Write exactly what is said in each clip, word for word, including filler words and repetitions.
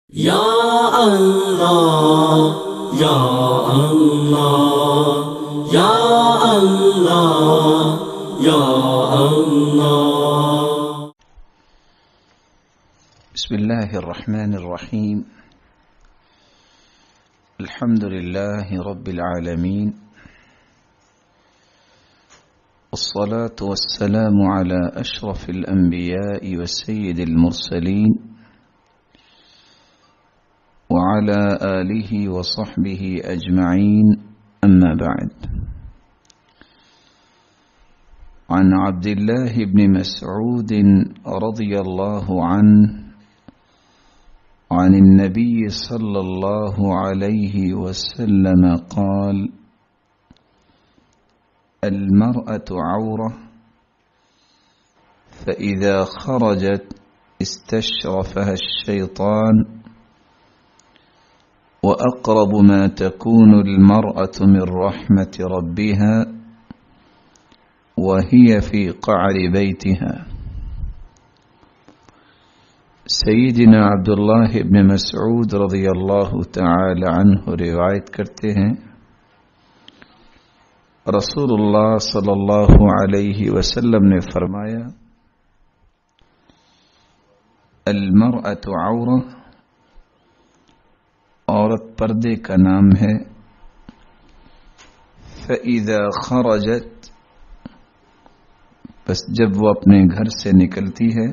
یا اللہ یا اللہ یا اللہ یا اللہ. بسم الله الرحمن الرحيم. الحمد لله رب العالمين، والصلاة والسلام على أشرف الأنبياء وسيد المرسلين وعلى آله وصحبه أجمعين، أما بعد. عن عبد الله بن مسعود رضي الله عنه عن النبي صلى الله عليه وسلم قال: المرأة عورة، فإذا خرجت استشرفها الشيطان، وأقرب ما تكون المرأة من رحمة ربها وهي في قعر بيتها. سیدنا عبداللہ ابن مسعود رضی اللہ تعالی عنہ روایت کرتے ہیں، رسول اللہ صلی اللہ علیہ وسلم نے فرمایا: المرأة عورہ، عورت پردے کا نام ہے. فَإِذَا خَرَجَتْ، بس جب وہ اپنے گھر سے نکلتی ہے،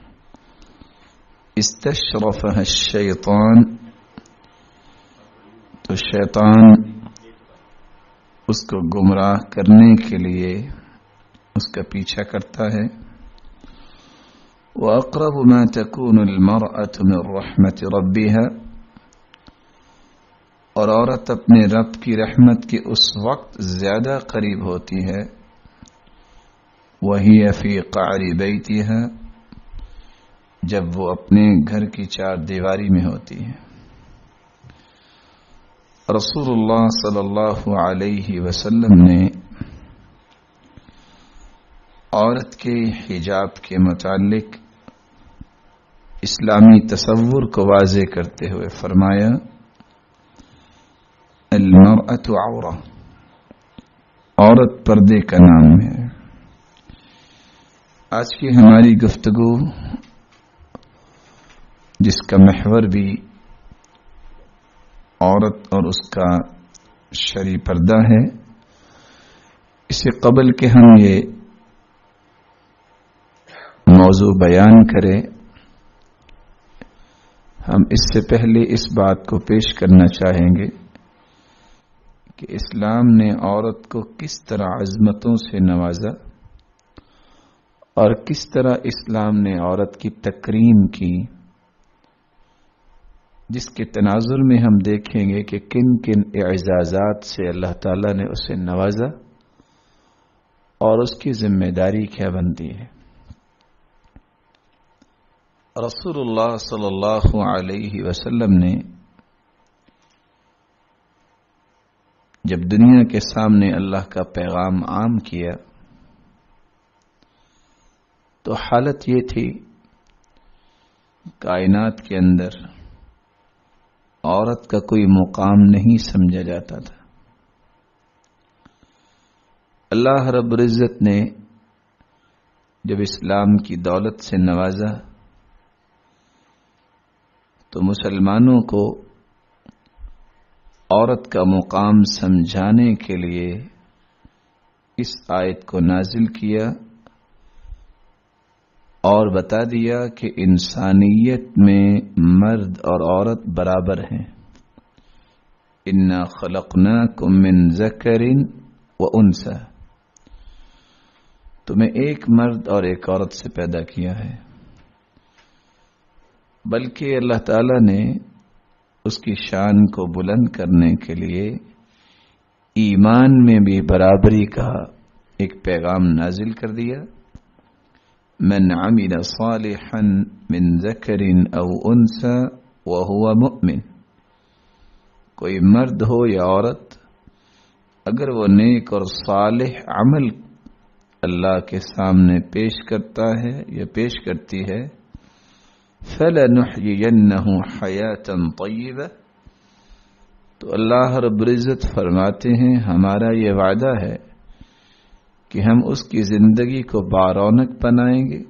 استشرفها الشیطان، تو شیطان اس کو گمراہ کرنے کے لیے اس کا پیچھا کرتا ہے. وَأَقْرَبُ مَا تَكُونُ الْمَرْأَةُ مِنْ رَحْمَةِ رَبِّهَا، اور عورت اپنے رب کی رحمت کے اس وقت زیادہ قریب ہوتی ہے، وَهِيَ فِي قَعْرِ بَيْتِهَا، جب وہ اپنے گھر کی چار دیواری میں ہوتی ہے. رسول اللہ صلی اللہ علیہ وسلم نے عورت کے حجاب کے متعلق اسلامی تصور کو واضح کرتے ہوئے فرمایا: المرأة عورہ، عورت پردے کا نام ہے. آج کی ہماری گفتگو، جس کا محور بھی عورت اور اس کا شرعی پردہ ہے، اس سے قبل کہ ہم یہ موضوع بیان کریں، ہم اس سے پہلے اس بات کو پیش کرنا چاہیں گے کہ اسلام نے عورت کو کس طرح عظمتوں سے نوازا اور کس طرح اسلام نے عورت کی تکریم کی، جس کے تناظر میں ہم دیکھیں گے کہ کن کن اعزازات سے اللہ تعالیٰ نے اسے نوازا اور اس کی ذمہ داری کیا بنتی ہے. رسول اللہ صلی اللہ علیہ وسلم نے جب دنیا کے سامنے اللہ کا پیغام عام کیا تو حالت یہ تھی، کائنات کے اندر عورت کا کوئی مقام نہیں سمجھا جاتا تھا. اللہ رب العزت نے جب اسلام کی دولت سے نوازا تو مسلمانوں کو عورت کا مقام سمجھانے کے لیے اس آیت کو نازل کیا اور بتا دیا کہ انسانیت میں مرد اور عورت برابر ہیں. اِنَّا خَلَقْنَاكُم مِّن ذَكَرٍ وَأُنثَىٰ، تمہیں ایک مرد اور ایک عورت سے پیدا کیا ہے. بلکہ اللہ تعالی نے اس کی شان کو بلند کرنے کے لیے ایمان میں بھی برابری کا ایک پیغام نازل کر دیا. من عمل صالحا من ذکر او انثى وهو مؤمن، کوئی مرد ہو یا عورت، اگر وہ نیک اور صالح عمل اللہ کے سامنے پیش کرتا ہے یا پیش کرتی ہے فَلَنُحْيِيَنَّهُ حَيَاةً طَيِّبَةً، تو اللہ رب العزت فرماتے ہیں ہمارا یہ وعدہ ہے کہ ہم اس کی زندگی کو بارونق بنائیں گے.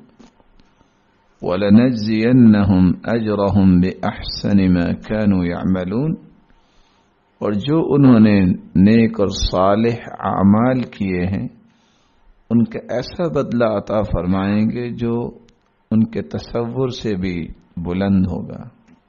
وَلَنَجْزِيَنَّهُمْ أَجْرَهُمْ بِأَحْسَنِ مَا كَانُوا يَعْمَلُونَ، اور جو انہوں نے نیک اور صالح اعمال کیے ہیں ان کا ایسا بدلہ عطا فرمائیں گے جو ان کے تصور سے بھی بلند ہوگا.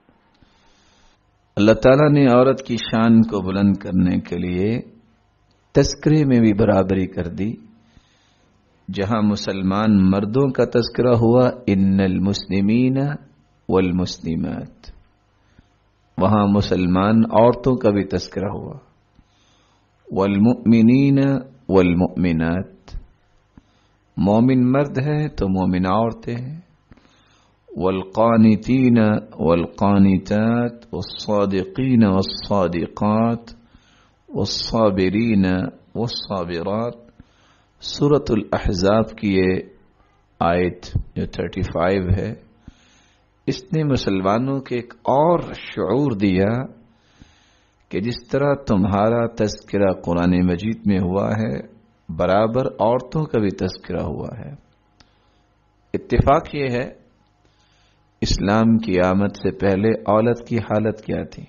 اللہ تعالیٰ نے عورت کی شان کو بلند کرنے کے لیے تذکرے میں بھی برابری کر دی. جہاں مسلمان مردوں کا تذکرہ ہوا ان المسلمین والمسلمات، وہاں مسلمان عورتوں کا بھی تذکرہ ہوا. والمؤمنین والمؤمنات، مومن مرد ہے تو مومن عورتیں ہیں. والقانتین والقانتات والصادقین والصادقات والصابرین والصابرات. سورة الاحزاب کی یہ آیت جو پینتیس ہے، اس نے مسلمانوں کے ایک اور شعور دیا کہ جس طرح تمہارا تذکرہ قرآن مجید میں ہوا ہے برابر عورتوں کا بھی تذکرہ ہوا ہے. اتفاق یہ ہے اسلام کی آمد سے پہلے عورت کی حالت کیا تھی؟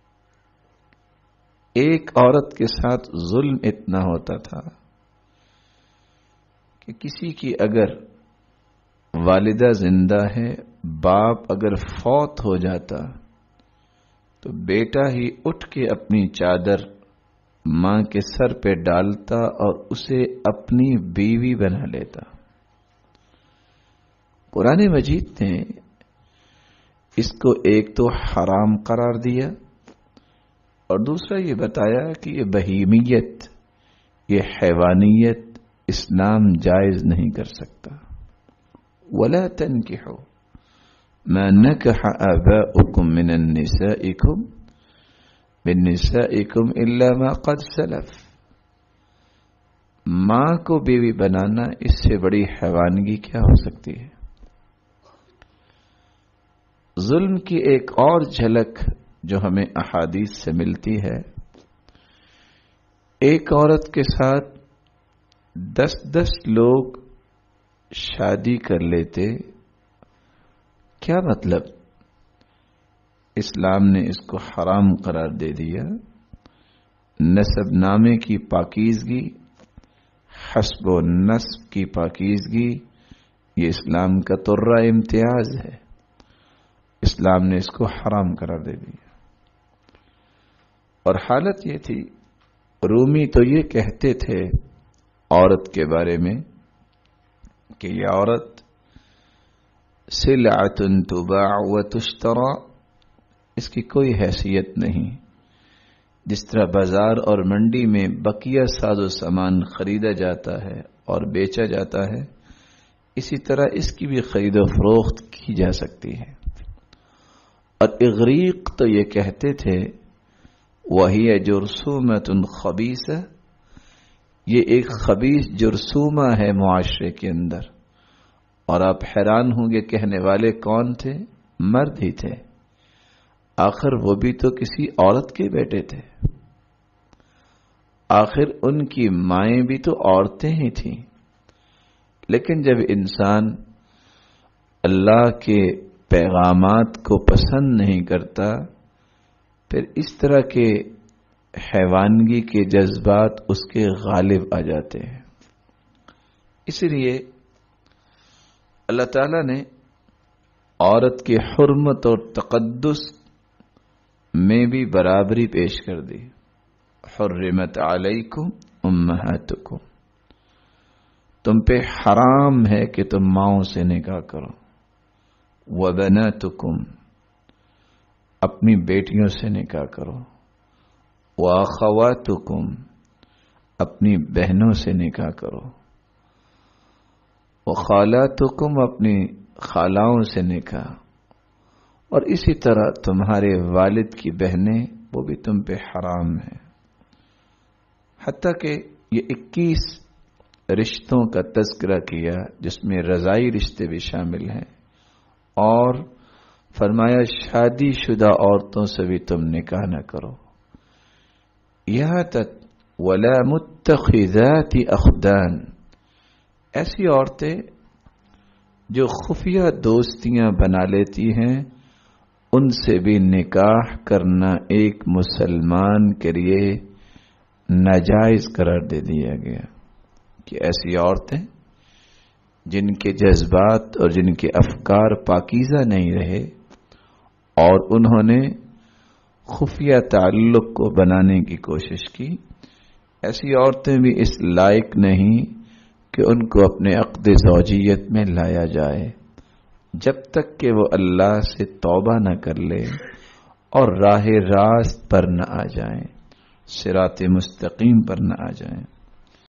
ایک عورت کے ساتھ ظلم اتنا ہوتا تھا کہ کسی کی اگر والدہ زندہ ہے، باپ اگر فوت ہو جاتا تو بیٹا ہی اٹھ کے اپنی چادر ماں کے سر پہ ڈالتا اور اسے اپنی بیوی بنا لیتا. قرآن مجید نے اس کو ایک تو حرام قرار دیا اور دوسرا یہ بتایا کہ یہ بہیمیت، یہ حیوانیت اسلام جائز نہیں کر سکتا. وَلَا تَنْكِحُوا مَا نَكَحَ آبَاؤُكُم مِّنَ النِّسَائِكُم مِّن نِّسَائِكُم إِلَّا مَا قَدْ سَلَفَ. ماں کو بیوی بنانا اس سے بڑی حیوانگی کیا ہو سکتی ہے؟ ظلم کی ایک اور جھلک جو ہمیں احادیث سے ملتی ہے، ایک عورت کے ساتھ دس دس لوگ شادی کر لیتے. کیا مطلب؟ اسلام نے اس کو حرام قرار دے دیا. نسب نامے کی پاکیزگی، حسب و نسب کی پاکیزگی، یہ اسلام کا ترہ امتیاز ہے. اسلام نے اس کو حرام قرار دے دیا. اور حالت یہ تھی، رومی تو یہ کہتے تھے عورت کے بارے میں کہ یہ عورت سلعۃ تباع و تشترى، اس کی کوئی حیثیت نہیں. جس طرح بازار اور منڈی میں بقیہ ساز و سامان خریدا جاتا ہے اور بیچا جاتا ہے، اسی طرح اس کی بھی خرید و فروخت کی جا سکتی ہے. اور اغریق تو یہ کہتے تھے وَهِيَ جُرْثُومَةٌ خَبِيثَةٌ، یہ ایک خبیث جرثومہ ہے معاشرے کے اندر. اور آپ حیران ہوں گے کہنے والے کون تھے؟ مرد ہی تھے. آخر وہ بھی تو کسی عورت کے بیٹے تھے، آخر ان کی مائیں بھی تو عورتیں ہی تھیں. لیکن جب انسان اللہ کے پیغامات کو پسند نہیں کرتا، پھر اس طرح کے حیوانگی کے جذبات اس کے غالب آ جاتے ہیں. اس لیے اللہ تعالیٰ نے عورت کی حرمت اور تقدس میں بھی برابری پیش کر دی. حرمت علیکم امہاتکم، تم پہ حرام ہے کہ تم ماؤں سے نکاح کرو. وبناتکم، اپنی بیٹیوں سے نکاح کرو. واخواتکم، اپنی بہنوں سے نکاح کرو. وخالاتکم، اپنی خالاؤں سے نکاح. اور اسی طرح تمہارے والد کی بہنیں وہ بھی تم پہ حرام ہیں. حتیٰ کہ یہ اکیس رشتوں کا تذکرہ کیا جس میں رضائی رشتے بھی شامل ہیں اور فرمایا شادی شدہ عورتوں سے بھی تم نکاح نہ کرو، یہاں تک ولا متخذات اخدان، ایسی عورتیں جو خفیہ دوستیاں بنا لیتی ہیں ان سے بھی نکاح کرنا ایک مسلمان کے لیے ناجائز قرار دے دیا گیا کہ ایسی عورتیں جن کے جذبات اور جن کے افکار پاکیزہ نہیں رہے اور انہوں نے خفیہ تعلق کو بنانے کی کوشش کی، ایسی عورتیں بھی اس لائق نہیں کہ ان کو اپنے عقد زوجیت میں لایا جائے جب تک کہ وہ اللہ سے توبہ نہ کر لے اور راہ راست پر نہ آ جائیں، صراط مستقیم پر نہ آ جائیں۔